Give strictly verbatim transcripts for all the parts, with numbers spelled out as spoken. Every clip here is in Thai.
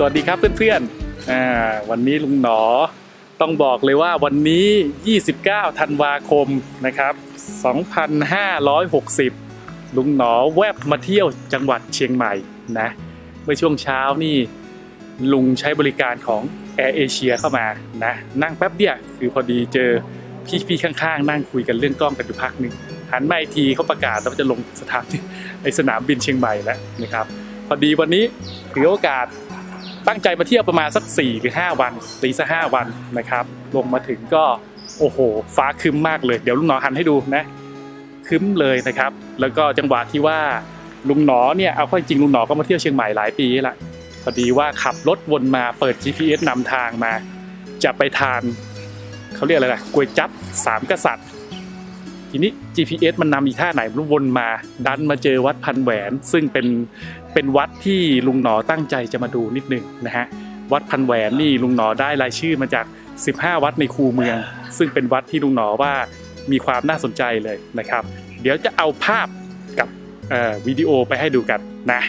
วัสดีครับเพื่อนๆอ่าวันนี้ลุงหนอต้องบอกเลยว่าวันนี้ยี่สิบเก้าธันวาคมนะครับสองพันห้าร้อยหกสิบลุงหนอแวบมาเที่ยวจังหวัดเชียงใหม่นะเมื่อช่วงเช้านี่ลุงใช้บริการของ Air Asia เข้ามานะนั่งแป๊บเดียวคือพอดีเจอพี่ๆข้างๆนั่งคุยกันเรื่องกล้องกันอยู่พักหนึ่งหันมาอีกทีเขาประกาศว่าจะลงสถานในสนามบินเชียงใหม่แล้วนะครับพอดีวันนี้ถือโอกาสตั้งใจมาเที่ยวประมาณสักสี่หรือห้าวันตีสักห้าวันนะครับลงมาถึงก็โอ้โหฟ้าครึ้มมากเลยเดี๋ยวลุงหนอหันให้ดูนะครึ้มเลยนะครับแล้วก็จังหวะที่ว่าลุงหนอเนี่ยเอาเข้าจริงลุงหนอก็มาเที่ยวเชียงใหม่หลายปีละพอดีว่าขับรถวนมาเปิด จี พี เอส นำทางมาจะไปทานเขาเรียกอะไรล่ะก๋วยจั๊บสามกษัตริย์ทีนี้ จี พี เอส มันนำอีท่าไหนมันวนมาดันมาเจอวัดพันแหวนซึ่งเป็นเป็นวัดที่ลุงหนอตั้งใจจะมาดูนิดนึงนะฮะวัดพันแหวนนี่ลุงหนอได้รายชื่อมาจากสิบห้าวัดในคูเมืองซึ่งเป็นวัดที่ลุงหนอว่ามีความน่าสนใจเลยนะครับเดี๋ยวจะเอาภาพกับวิดีโอไปให้ดูกันนะ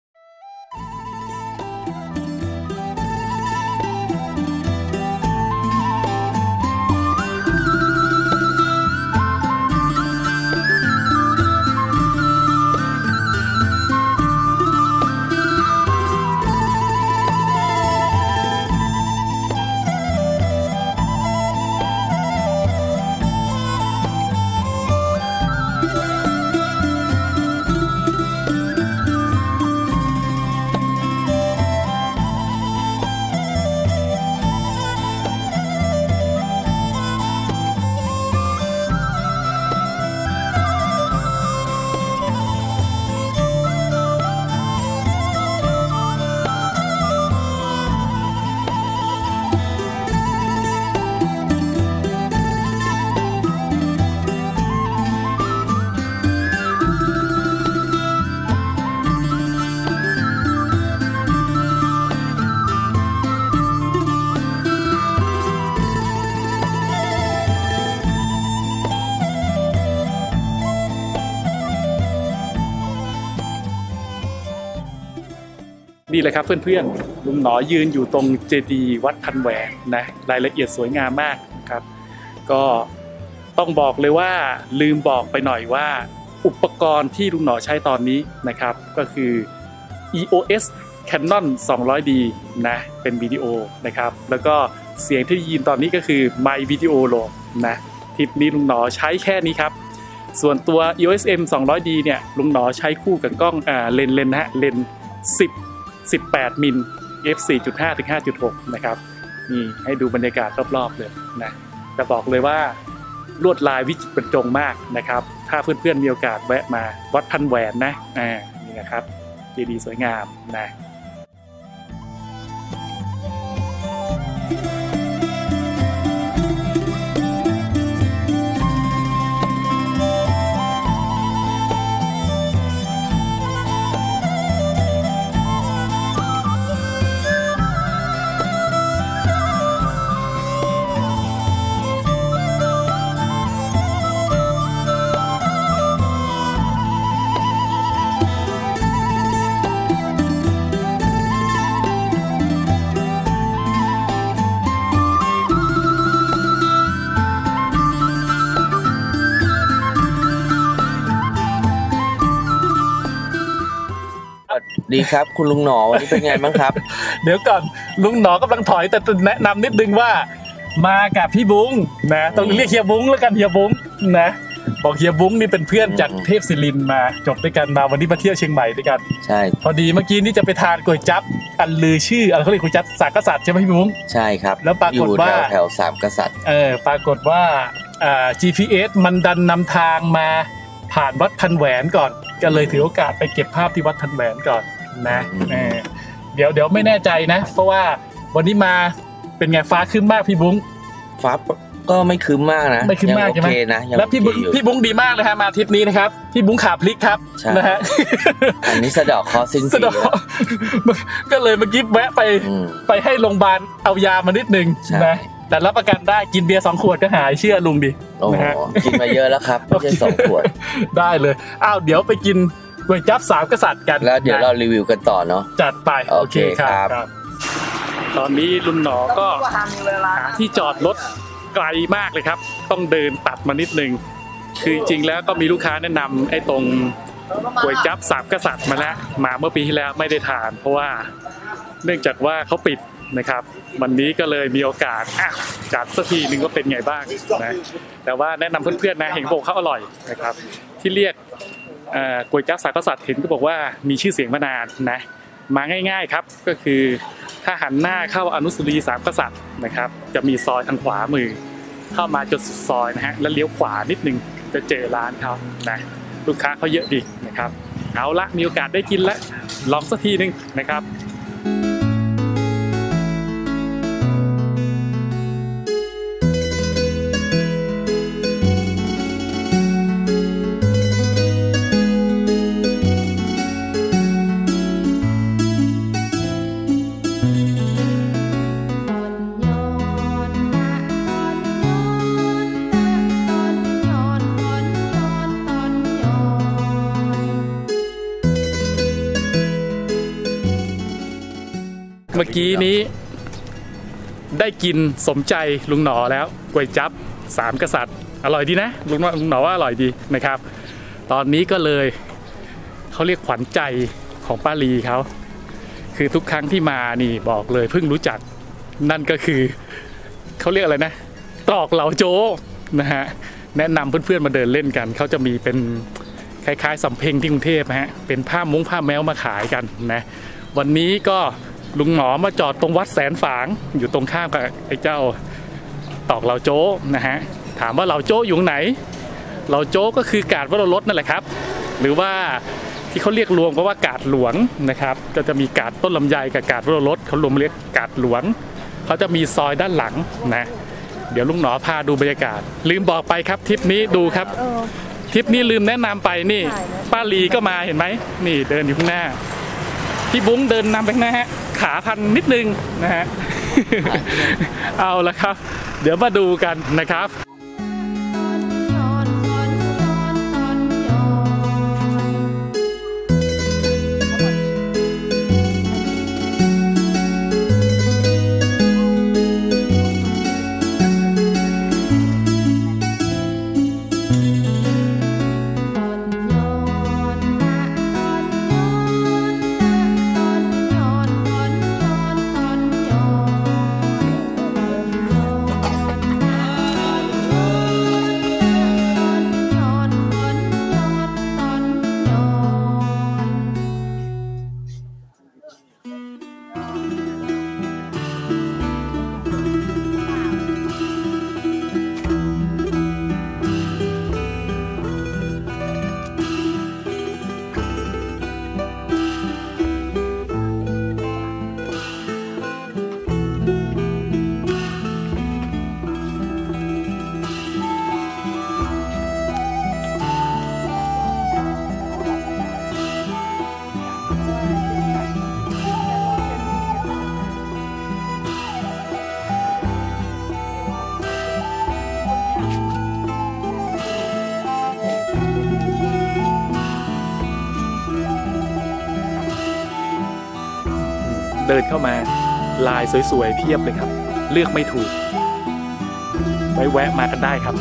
นี่เลยครับเพื่อนๆลุงหนอยืนอยู่ตรงเจดีย์วัดพันแหวนนะรายละเอียดสวยงามมากครับก็ต้องบอกเลยว่าลืมบอกไปหน่อยว่าอุปกรณ์ที่ลุงหนอใช้ตอนนี้นะครับก็คือ อี โอ เอส Canon สองร้อยดี นะเป็นวิดีโอนะครับแล้วก็เสียงที่ได้ยินตอนนี้ก็คือ My Video Log นะทริปนี้ลุงหนอใช้แค่นี้ครับส่วนตัว อี โอ เอส เอ็ม สองร้อยดี เนี่ยลุงหนอใช้คู่กับกล้องอ่าเลนส์เลนส์นะฮะเลนส์สิบ สิบแปดมิล เอฟ สี่จุดห้า ถึง ห้าจุดหก นะครับนี่ให้ดูบรรยากาศรอบๆเลยนะแต่บอกเลยว่าลวดลายวิจิตรบรรจงมากนะครับถ้าเพื่อนๆมีโอกาสแวะมาวัดพันแหวนนะอ่านี่นะครับเจดีย์สวยงามนะดีครับคุณลุงหนอวันนี้เป็นไงบ้างครับเดี๋ยวก่อนลุงหนอกำลังถอยแต่แนะนำนิดนึงว่ามากับพี่บุ้งนะต้องเรียกเฮียบุ้งแล้วกันเฮียบุ้งนะบอกเฮียบุ้งนี่เป็นเพื่อนจากเทพศิรินทร์มาจบด้วยกันมาวันนี้มาเที่ยวเชียงใหม่ด้วยกันใช่พอดีเมื่อกี้นี่จะไปทานก๋วยจั๊บอันลือชื่ออะไรเขาเรียกก๋วยจั๊บสามกษัตริย์ใช่ไหมพี่บุ้งใช่ครับแล้วปรากฏว่าแถวสามกษัตริย์เออปรากฏว่าอ่า จี พี เอส มันดันนำทางมาผ่านวัดพันแหวนก่อนก็เลยถือโอกาสไปเก็บภาพที่วัดพันแหวนก่อนนะเดี๋ยวเดี๋ยวไม่แน่ใจนะเพราะว่าวันนี้มาเป็นไงฟ้าขึ้นมากพี่บุ้งฟ้า ก็ไม่คืมมากนะไม่คืมมากใช่ไหมแล้วพี่พี่บุ้งดีมากเลยฮะมาทริปนี้นะครับพี่บุ้งขาพลิกครับนะฮะอันนี้สะดอกคอสิ้นปีก็เลยเมื่อกี้แวะไปไปให้โรงพยาบาลเอายามานิดนึงนะแต่รับประกันได้กินเบียร์สองขวดก็หายเชื่อลุงดินะฮะกินมาเยอะแล้วครับไม่ใช่สองขวดได้เลยอ้าวเดี๋ยวไปกินก๋วยจั๊บสามกษัตริย์กันแล้วเดี๋ยวเรารีวิวกันต่อเนาะจัดไปโอเคครับตอนนี้ลุงหนอก็หาที่จอดรถไกลมากเลยครับต้องเดินตัดมานิดนึงคือจริงแล้วก็มีลูกค้าแนะนำไอ้ตรงก๋วยจั๊บสามกษัตริย์มาแล้วมาเมื่อปีที่แล้วไม่ได้ทานเพราะว่าเนื่องจากว่าเขาปิดนะครับวันนี้ก็เลยมีโอกาสจัดสักทีนึงก็เป็นไงบ้างนะแต่ว่าแนะนำเพื่อนๆนะเห็นบอกเขาอร่อยนะครับที่เรียกก๋วยจั๊บสามกษัตริย์เห็นก็บอกว่ามีชื่อเสียงมานานนะมาง่ายๆครับก็คือถ้าหันหน้าเข้าอนุสาวรีย์สามกษัตริย์นะครับจะมีซอยทางขวามือเข้ามาจนสุดซอยนะฮะแล้วเลี้ยวขวานิดนึงจะเจอร้านเขานะลูกค้าเขาเยอะดีนะครับเอาละมีโอกาสได้กินแล้วลองสักทีนึงนะครับเมื่อกี้นี้ได้กินสมใจลุงหนอแล้วก๋วยจั๊บสามกษัตริย์อร่อยดีนะลุงลุงหนอว่าอร่อยดีนะครับตอนนี้ก็เลยเขาเรียกขวัญใจของป้าลีเขาคือทุกครั้งที่มานี่บอกเลยเพิ่งรู้จักนั่นก็คือเขาเรียกอะไรนะตรอกเหลาโจ้นะฮะแนะนำเพื่อนๆมาเดินเล่นกันเขาจะมีเป็นคล้ายๆสำเพ็งที่กรุงเทพนะฮะเป็นผ้ามุ้งผ้าแมวมาขายกันนะวันนี้ก็ลุงหนอมาจอดตรงวัดแสนฝางอยู่ตรงข้ามกับไอ้เจ้าตอกเหลาโจ้นะฮะถามว่าเหลาโจ้อยู่ไหนเหลาโจ้ก็คือกาดวโรรสนั่นแหละครับหรือว่าที่เขาเรียกรวมก็ว่ากาดหลวงนะครับก็จะมีกาดต้นลำไยกับกาดวโรรสเขารวมเรียกกาดหลวงเขาจะมีซอยด้านหลังนะเดี๋ยวลุงหนอพาดูบรรยากาศลืมบอกไปครับทริปนี้ดูครับทริปนี้ลืมแนะนำไปนี่ป้าลีก็มาเห็นไหมนี่เดินอยู่ข้างหน้าพี่บุ้งเดินนำไปนะฮะขาพันนิดนึงนะฮะ เอาละครับเดี๋ยวมาดูกันนะครับ เดินเข้ามาลายสวยๆเพียบเลยครับเลือกไม่ถูกไว้แวะมากันได้ครับ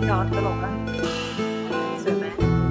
นอนตลกนะสวยไหม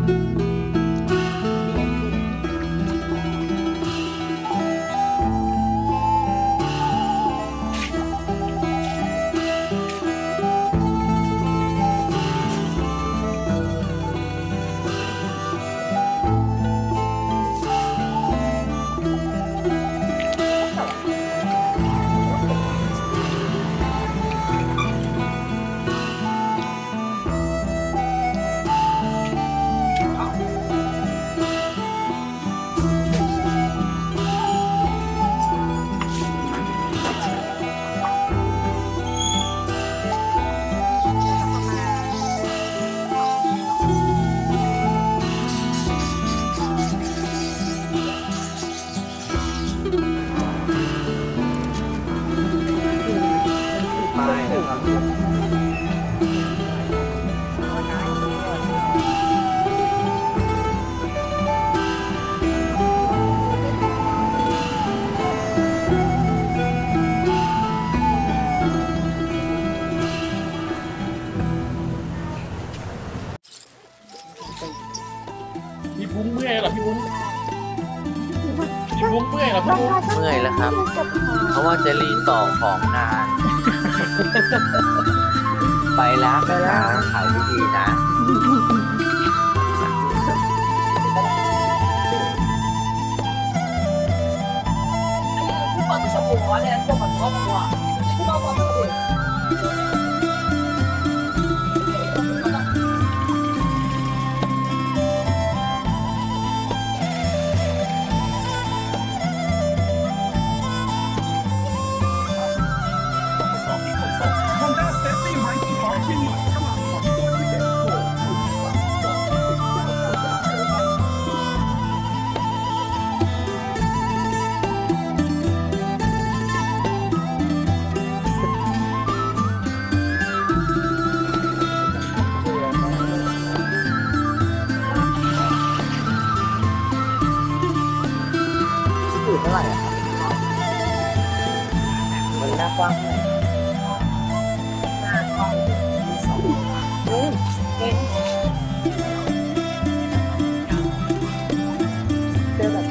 พี่บุ้งเมื่อยเหรอพี่บุ้งพี่บุ้งเมื่อยเหรอพี่บุ้งเมื่อยแล้วครับ เพราะว่าจะรีต่อของนาน ไปแล้วไปแล้วขายดีๆนะ不管是小火锅的，做很多火锅，不包括这个。เท่าไหร่อ่ะมันหน้ากว้างหน้ากว้างมีสองเล่นเล่นเสื้อแบบ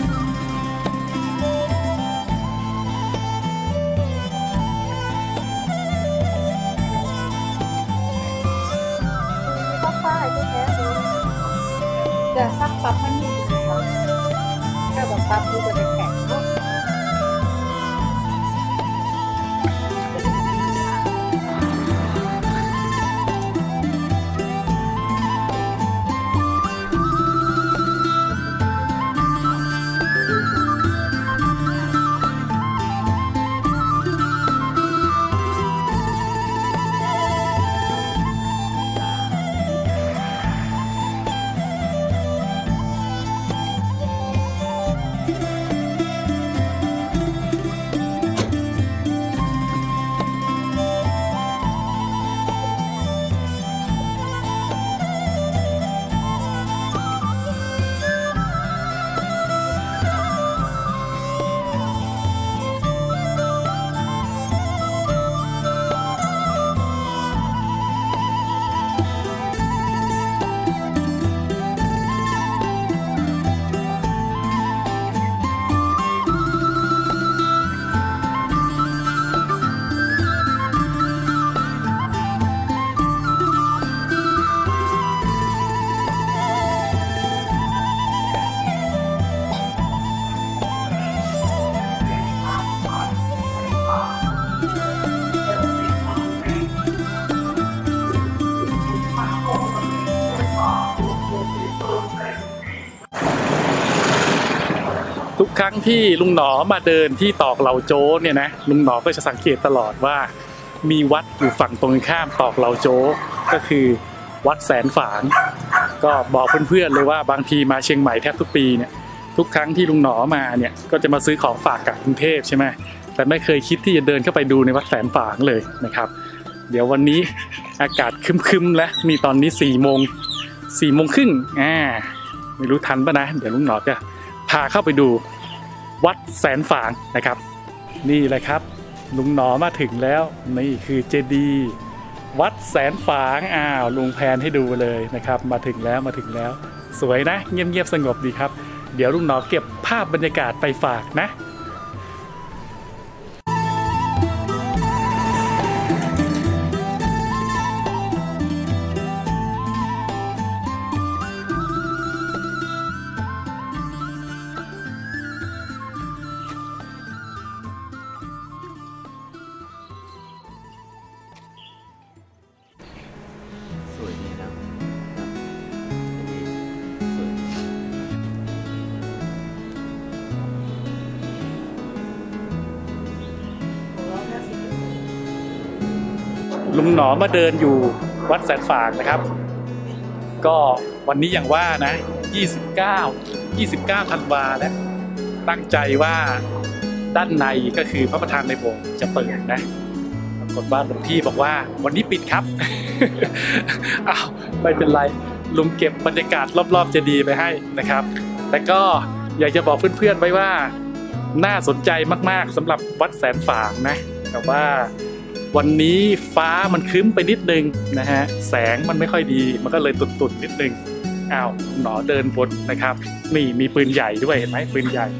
ก็ฝ้ายแท้ๆเลยแต่ซักปั๊บมันมีสีสันแค่แบบปั๊บดูเป็นแข็งเนาะทุกครั้งที่ลุงหนอมาเดินที่ตอกเหล่าโจ้เนี่ยนะลุงหนอก็จะสังเกตตลอดว่ามีวัดอยู่ฝั่งตรงข้ามตอกเหล่าโจ้ก็คือวัดแสนฝางก็บอกเพื่อนๆเลยว่าบางทีมาเชียงใหม่แทบทุกปีเนี่ยทุกครั้งที่ลุงหนอมาเนี่ยก็จะมาซื้อของฝากกับกรุงเทพใช่ไหมแต่ไม่เคยคิดที่จะเดินเข้าไปดูในวัดแสนฝางเลยนะครับเดี๋ยววันนี้อากาศครึมๆแล้วมีตอนนี้สี่โมงสี่โมงครึ่งอ่าไม่รู้ทันปะนะเดี๋ยวลุงหนอจะพาเข้าไปดูวัดแสนฝางนะครับนี่แหละครับลุงหนอมาถึงแล้วนี่คือเจดีย์วัดแสนฝางอ้าวลุงแพนให้ดูเลยนะครับมาถึงแล้วมาถึงแล้วสวยนะเงียบๆสงบดีครับเดี๋ยวลุงหนอเก็บภาพบรรยากาศไปฝากนะสวยดีนะสวยลุงหนอมาเดินอยู่วัดแสนฝางนะครับก็วันนี้อย่างว่านะยี่สิบเก้า ยี่สิบเก้าธันวาแล้วตั้งใจว่าด้านในก็คือพระประธานในโบสถ์จะเปิดนะปรากฏว่าหลวงพี่บอกว่าวันนี้ปิดครับ อ้าวไม่เป็นไรลุงเก็บบรรยากาศรอบๆเจดีย์ไปให้นะครับแต่ก็อยากจะบอกเพื่อนๆไว้ว่าน่าสนใจมากๆสำหรับวัดแสนฝางนะแต่ว่าวันนี้ฟ้ามันครึ้มไปนิดนึงนะฮะแสงมันไม่ค่อยดีมันก็เลยตุ่นๆนิดนึงอ้าวหนอเดินบนนะครับนี่มีปืนใหญ่ด้วยเห็นไหมปืนใหญ่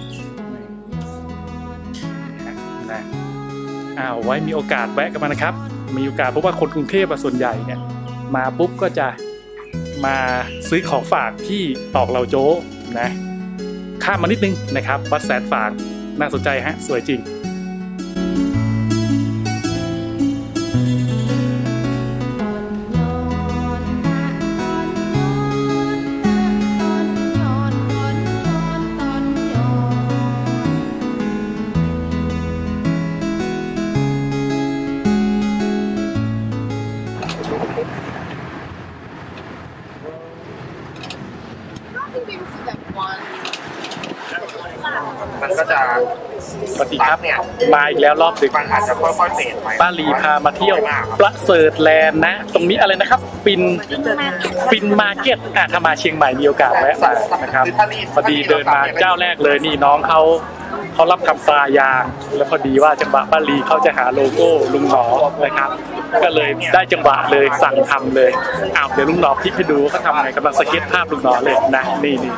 นะอ้าวไว้มีโอกาสแวะกันมานะครับมีโอกาสเพราะว่าคนกรุงเทพส่วนใหญ่เนี่ยมาปุ๊บก็จะมาซื้อของฝากที่ตอกเหลาโจ๊นะข้ามมานิดนึงนะครับวัดแสนฝางน่าสนใจฮะสวยจริงมันก็จะสวัสดีครับเนี่ยมาอีกแล้วรอบดึกมันอาจจะค่อยๆเฟดไปป้าลีพามาเที่ยวประเสริฐแลนด์นะ ตรงนี้อะไรนะครับฟินฟินมาร์เก็ตอ่ะถ้ามาเชียงใหม่มีโอกาสแวะมานะครับพอดีเดินมาเจ้าแรกเลยนี่น้องเขาเขารับทำปลายางแล้วพอดีว่าจังหวะป้าลีเขาจะหาโลโก้ลุงหนอนะครับก็เลยได้จังหวะเลยสั่งทำเลยอ้าวเดี๋ยวลุงหนอคลิปให้ดูเขาทำไงกำลังสเก็ตภาพลุงหนอเลยนะนี่นี่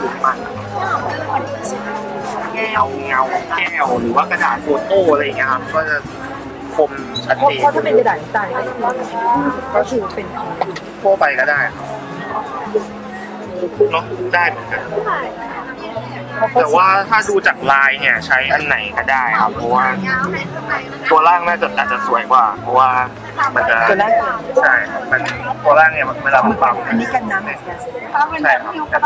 แก้วเงาแก้วหรือว่ากระดาษโฟโต้อะไรอย่างเงี้ยครับก็จะคมชัดเพราะเจนเพราะถ้าเป็นกระดาษทรายก็คือก็คือเป็นทั่วไปก็ได้ครับเนาะได้เหมือนกันแต่ว่าถ้าดูจากลายเนี่ยใช้อันไหนก็ได้ครับเพราะว่าตัวล่างน่าจะอาจจะสวยกว่า เพราะว่ามันจะตัวแรกใช่มันตัวล่างเนี่ยเวลามันปั๊มอันนี้กันน้ำเหมือนกันใช่ครับ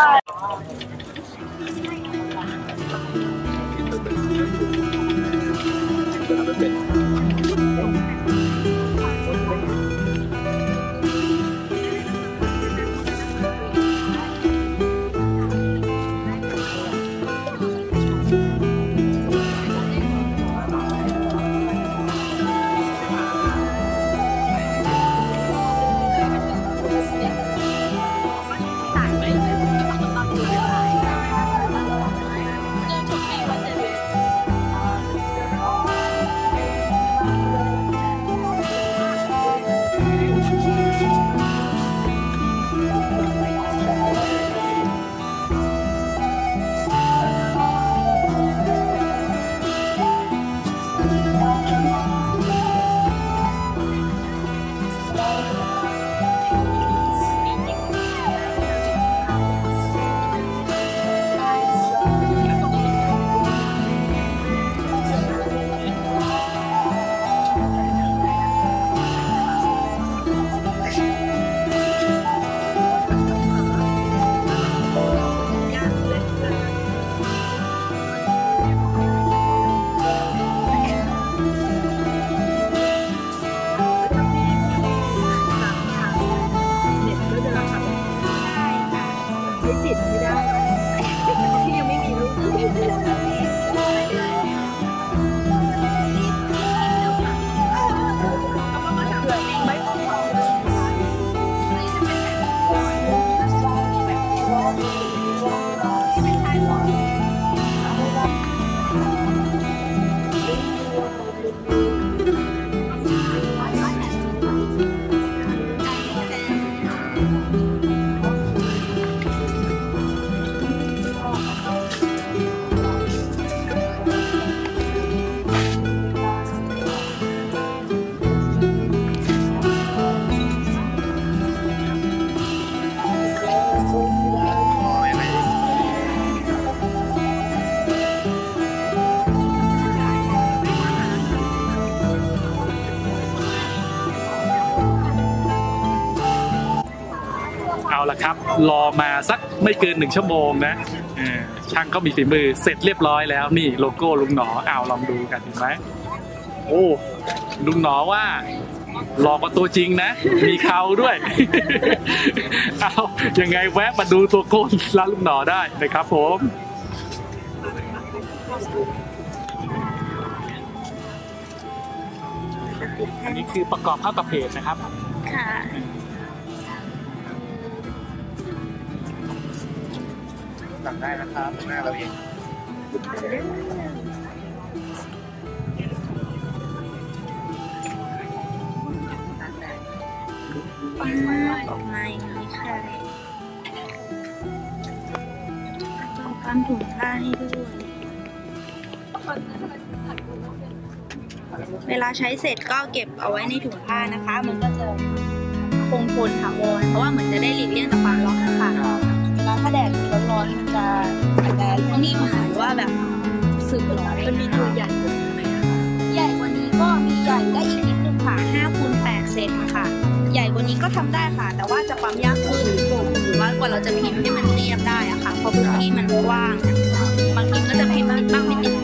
ละครับรอมาสักไม่เกินหนึ่งชั่วโมงนะเออช่างเขามีฝีมือเสร็จเรียบร้อยแล้วนี่โลโก้ลุงหนอเอาลองดูกันเห็นไหมโอ้ลุงหนอว่าหลอกกว่าตัวจริงนะมีเขาด้วย เอายังไงแวะมาดูตัวโก้ร้านลุงหนอได้นะครับผมอันนี้คือประกอบเข้ากับเพจนะครับค่ะสั่งได้นะครับหน้าเราเองออกมาอย่างนี้ค่ะต้องการถุงผ้าให้ด้วยเวลาใช้เสร็จก็เก็บเอาไว้ในถุงผ้านะคะ มันก็จะคงทนถาวรเพราะว่าเหมือนจะได้หลีกเลี่ยงจากความร้อนนะคะเวลาถ้าแดดร้อนๆมันจะอาจจะนิ่มหรือว่าแบบสึกร้อนมันมีตัวใหญ่กว่านี้ไหมคะใหญ่กว่านี้ก็มีใหญ่ได้อีกนิดนึงค่ะห้าคูณแปดเซนค่ะใหญ่กว่านี้ก็ทำได้ค่ะแต่ว่าจะปั๊มยากขึ้นหรือว่ากว่าเราจะพิมพ์ให้มันเรียบได้อะค่ะเพราะพื้นที่มันกว้างบางทีก็จะพิมพ์บ้างไม่ติด